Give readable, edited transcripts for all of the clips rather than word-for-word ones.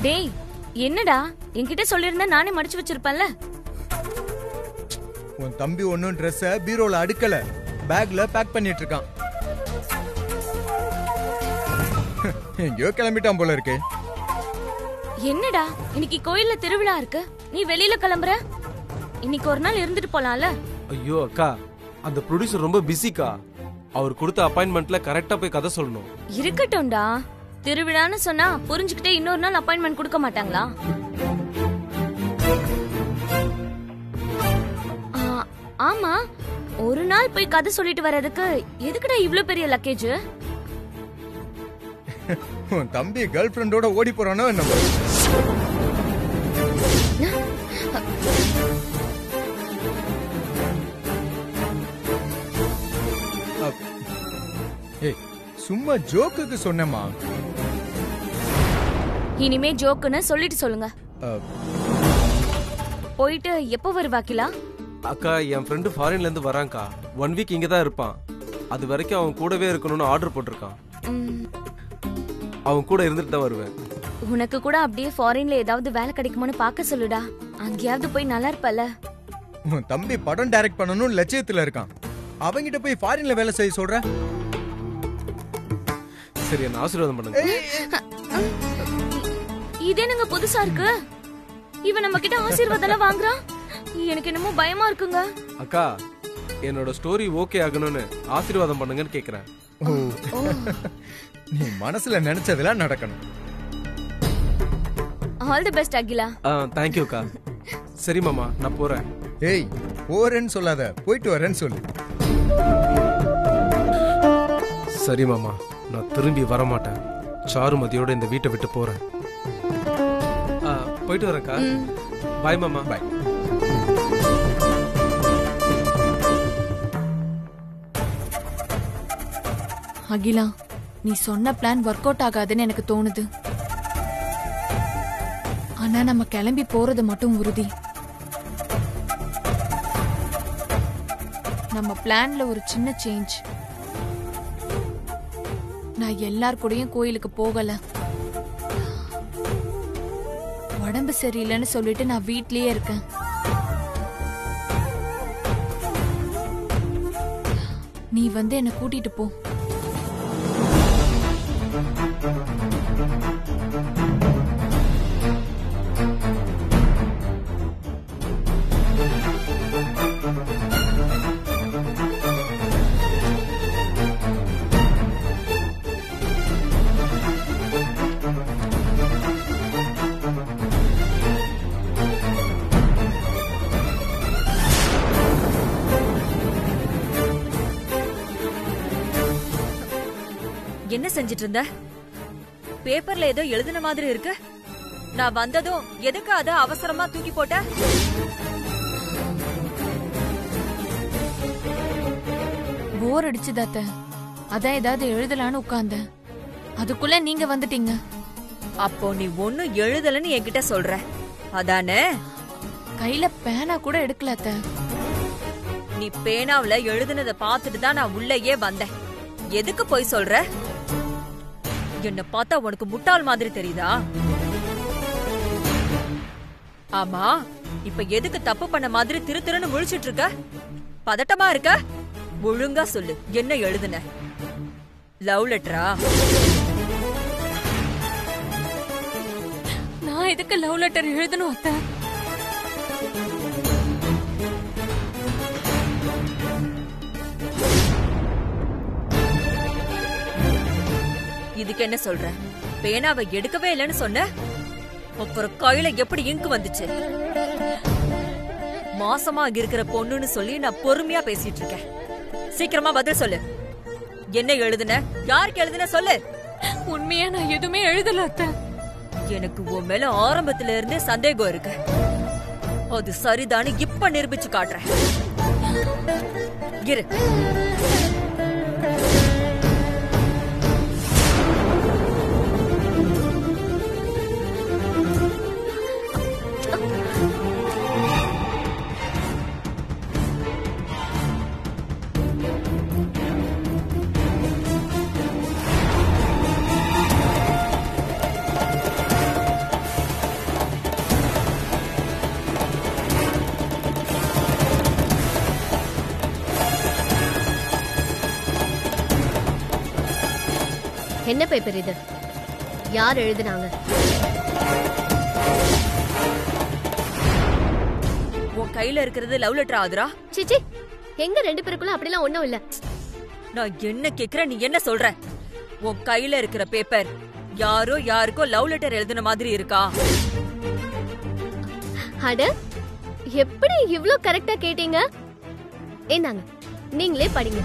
டேய் என்னடா என்கிட்ட சொல்லிருந்தா நானே மடிச்சு வச்சிருப்பேன்ல. உன் தம்பி ஒன்னும் ட்ரெஸ்ஸ பீரோல அடுக்கல, பேக்ல பேக் பண்ணிட்டு இருக்கான். எங்கயோ கிளம்பிட்டான் போல இருக்கே. என்னடா இன்னைக்கு கோயில்ல திருவிழா இருக்கு, நீ வெளியில கிளம்புற? இன்னைக்கு ஒரு நாள் இருந்துட்டு போலாம்ல. ஐயோ அக்கா, அந்த ப்ரொடியூசர் ரொம்ப பிஸிக்கா. அவர் கொடுத்த அப்பாயின்மெண்ட்ல கரெக்டா போய் கதை சொல்லணும். இருக்கட்டும்டா, திருவிழான்னு சொன்னா புரிஞ்சுக்கிட்டே இன்னொரு நாள் அப்பாயின்மெண்ட் கொடுக்க மாட்டாங்களா? ஆமா, ஒரு நாள் போய் கதை சொல்லிட்டு வர்றதுக்கு எதுக்குடா இவ்ளோ பெரிய லக்கேஜ்? உன் தம்பி கேர்ள் ஃப்ரெண்டோட ஓடி போறானோ என்ன? ஏய், சும்மா ஜோக்குக்கு சொன்னேமா. இனிமே ஜோக்குன்னு சொல்லிட்டு சொல்லுங்க. போயிட்டு எப்போ வருவாக்கிலா? அக்கா, என் ஃப்ரெண்டு ஃபாரின்ல இருந்து வரான்க்கா. 1 வீக் இங்க தான் இருப்பான். அது வரைக்கும் அவன் கூடவே இருக்கணும்னு ஆர்டர் போட்டிருக்கான். அவன் கூட இருந்துட்டு தான் வருவேன். உனக்கு கூட அப்படியே ஃபாரின்ல ஏதாவது வேலை கிடைக்குமான்னு பார்க்க சொல்லுடா. அங்கேயாவது போய் நல்லா இருப்பல. உன் தம்பி படம் டைரக்ட் பண்ணணும்னு லட்சியத்துல இருக்கான். அவங்கிட்ட போய் ஃபாரின்ல வேலை செய்ய சொல்ற? சரி, என்ன ஆசீர்வாதம் பண்ணுங்க. இது என்னங்க புதுசா இருக்கு? இவன் நம்ம கிட்ட ஆசீர்வாதம் வாங்குறான். எனக்கு என்னமோ பயமா இருக்குங்க. அக்கா, என்னோட ஸ்டோரி ஓகே ஆகணும்னு ஆசீர்வாதம் பண்ணுங்கன்னு கேக்குறேன். நீ மனசுல நினைச்சதெல்லாம் நடக்கணும். All the best Akila. Thank you அக்கா. சரி மாமா, நான் போறேன். ஏய், போறேன்னு சொல்லாத, போயிட்டு வரேன்னு சொல்லு. சரி மாமா, நான் திரும்பி வர மாட்டேன். சாருமதியோட இந்த வீட்டை விட்டு போறேன். போயிட்டு வரேன்க்கா. பாய் மாமா. பாய். அகிலா, நீ சொன்ன பிளான் ஒர்க் அவுட் ஆகாதுன்னு எனக்கு தோணுது. ஆனா நம்ம கிளம்பி போறது மட்டும் உறுதி. நம்ம பிளான்ல ஒரு சின்ன சேஞ்ச். நான் எல்லார் கூடயும் கோயிலுக்கு போகல. உடம்பு சரியில்லைன்னு சொல்லிட்டு நான் வீட்லயே இருக்கேன். நீ வந்து என்ன கூட்டிட்டு போ. என்ன செஞ்சிட்டு இருந்த? பேப்பர்ல ஏதோ எழுதின மாதிரி இருக்கு. நான் வந்ததும் எதுக்கு அத அவசரமா தூக்கி போட்ட? போர் அடிச்சுதாத்த, அதான் ஏதாவது எழுதலான்னு உட்கார்ந்த. அதுக்குள்ள நீங்க வந்துட்டீங்க. அப்போ நீ ஒன்னும் எழுதலன்னு என்கிட்ட சொல்ற, அதானே? கையில பேனா கூட எடுக்கலாத்த. நீ பேனாவுல எழுதுனத பாத்துட்டு தான் நான் உள்ளேயே வந்தேன். எதுக்கு போய் சொல்ற? என்ன பார்த்தா உனக்கு முட்டாள் மாதிரி தெரியுதா? ஆமா, இப்ப எதுக்கு தப்பு பண்ண மாதிரி திரு திருன்னு முழிச்சிட்டு இருக்க? பதட்டமா இருக்க? ஒழுங்கா சொல்லு, என்ன எழுதுன? லவ் லெட்டரா? நான் எதுக்கு லவ் லெட்டர் எழுதணும் அத்த? இதுக்கு என்ன சொல்ற? பேனாவை எடுக்கவே இல்லைன்னு சொன்ன, அப்புறம் கையில எப்படி இங்கு வந்துச்சு? மாசமா இருக்கிற பொண்ணுன்னு சொல்லி நான் பொறுமையா பேசிட்டு இருக்கேன். சீக்கிரமா பதில் சொல்லு. என்ன எழுதுன? யாருக்கு எழுதுன சொல்லு. உண்மையா நான் எதுவுமே எழுதல அத்த. எனக்கு உன் மேல ஆரம்பத்துல இருந்தே சந்தேகம் இருக்கு. அது சரிதானு இப்ப நிரூபிச்சு காட்டுறேன். இரு. என்ன பேப்பர் இது? யார் எழுதுனாங்க? உன் கையில இருக்கிறது லவ் லெட்டர் ஆதுரா? சிச்சி, எங்க ரெண்டு பேருக்குள்ள அப்படிலாம் ஒண்ணும் இல்ல. நான் என்ன கேக்குறேன், நீ என்ன சொல்ற? உன் கையில இருக்கிற பேப்பர் யாரோ யாருக்கோ லவ் லெட்டர் எழுதின மாதிரி இருக்கா? அட, எப்படி இவ்ளோ கரெக்டா கேட்டீங்க? ஏந்தாங்க, நீங்களே படிங்க.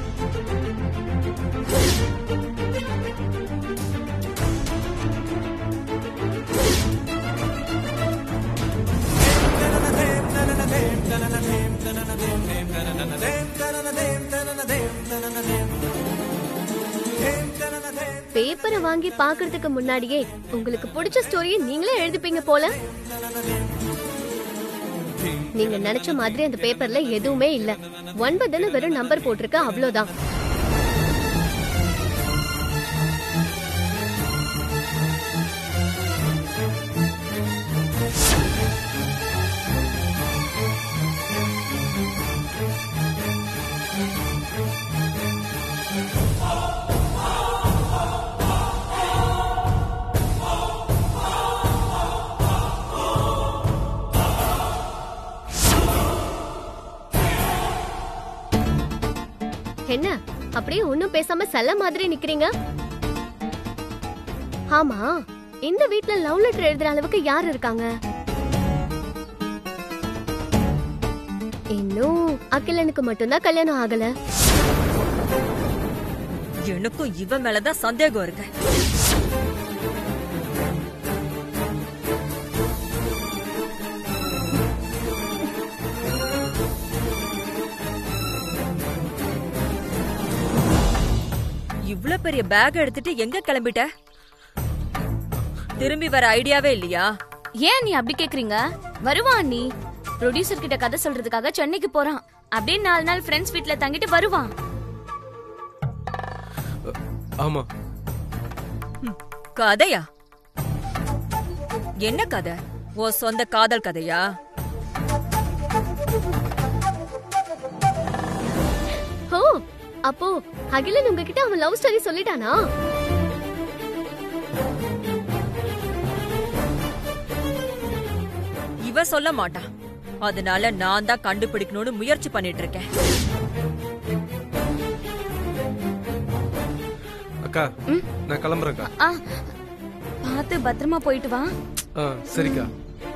பேப்பரை வாங்கி பாக்குறதுக்கு முன்னாடியே உங்களுக்கு பிடிச்ச ஸ்டோரியை நீங்களே எழுதிப்பீங்க போல. நீங்க நினைச்ச மாதிரி அந்த பேப்பர்ல எதுவுமே இல்ல. 9ன்னு வெறும் நம்பர் போட்டிருக்க, அவ்வளவுதான். என்ன அப்படியே ஒண்ணும் பேசாம செல்ல மாதிரி நிக்கிறீங்க? ஆமா, இந்த வீட்ல லவ் லெட்டர் எழுதுற அளவுக்கு யார் இருக்காங்க? இன்னும் அகிலனுக்கு மட்டும்தான் கல்யாணம் ஆகல. எனக்கும் இவ மேலதான் சந்தேகம் இருக்கு. இவ்ளோ பெரிய பேக் எடுத்துட்டு எங்க கிளம்பிட்ட? திரும்பி வர ஐடியாவே இல்லையா? ஏன் நீ அப்படி கேக்குறீங்க? வருவான் நீ. ப்ரொடியூசர் கிட்ட கதை சொல்றதுக்காக சென்னைக்கு போறான். அப்படியே 4 நாள் ஃப்ரெண்ட்ஸ் வீட்ல தங்கிட்டு வருவான். ஆமா. கதையா? என்ன கதை? ஓ சொந்த காதல் கதையா? ஓ, அப்போ அகிலன் உங்ககிட்ட அவன் லவ் ஸ்டோரி சொல்லிட்டானா? இவ சொல்ல மாட்டான். அதனால நான் தான் கண்டுபிடிக்கணும்னு முயற்சி பண்ணிட்டு இருக்கேன். அக்கா, நான் கிளம்புறேன்க்கா. பார்த்து பத்திரமா போயிட்டு வா. சரிக்கா.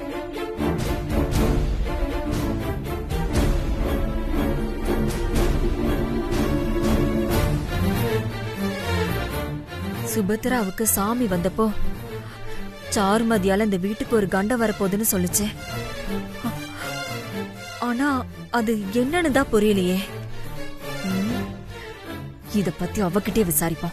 சுபத்ராவுக்கு சாமி வந்தப்போ சாருமதியால இந்த வீட்டுக்கு ஒரு கண்டம் வரப்போகுதுன்னு சொல்லுச்சு. ஆனா அது என்னன்னு தான் புரியலையே. இத பத்தி அவகிட்டே விசாரிப்போம்.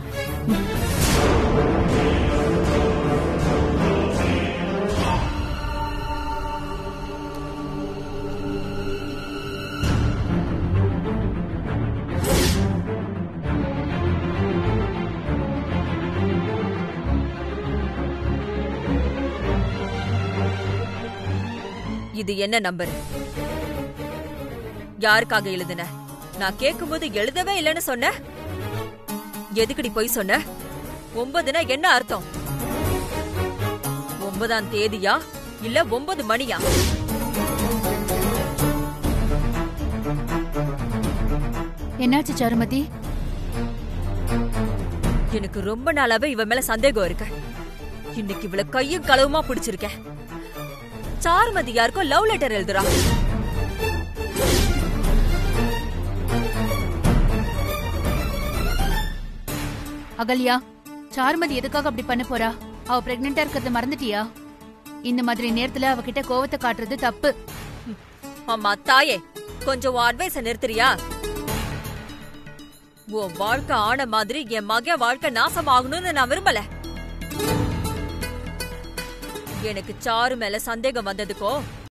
இது என்ன நம்பர்? யாருக்காக எழுதுன? நான் கேக்கும்போது எழுதவே இல்லைன்னு சொன்ன. எதுக்குடி போய் சொன்ன? 9னா என்ன அர்த்தம்? 9ஆம் தேதியா இல்ல 9 மணியா? என்னாச்சு சாருமதி? எனக்கு ரொம்ப நாளாவே இவ மேல சந்தேகம் இருக்கு. இன்னைக்கு இவள கையும் களவுமா பிடிச்சிருக்கேன். சாருமதி யாருக்கோ லவ் லெட்டர் எழுதுறா. அகல்யா, சாருமதி எதுக்காக அப்படி பண்ண போறா? அவ பிரெக்னெண்டா இருக்கிறத மறந்துட்டியா? இந்த மாதிரி நேரத்துல அவகிட்ட கோவத்தை காட்டுறது தப்பு. அம்மா தாயே, கொஞ்சம் அட்வைஸ நிறுத்துறியா? உன் வாழ்க்கை ஆன மாதிரி என் மக வாழ்க்கை நாசமாகணும்னு நான் விரும்பல. எனக்கு சாரு மேல சந்தேகம் வந்ததுக்கோ